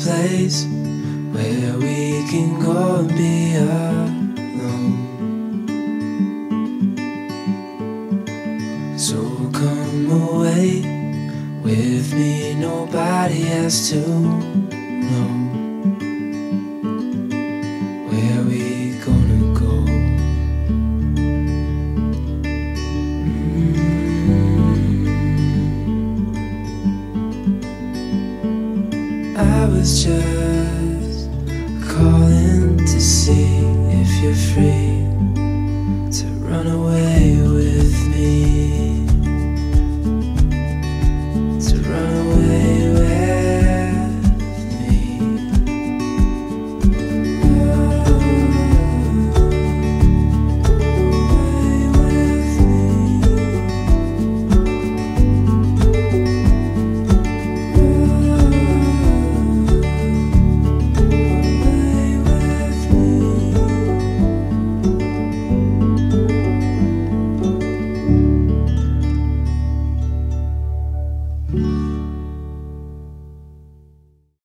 place where we can go and be alone. So come away with me, nobody has to know where we gonna go. I was just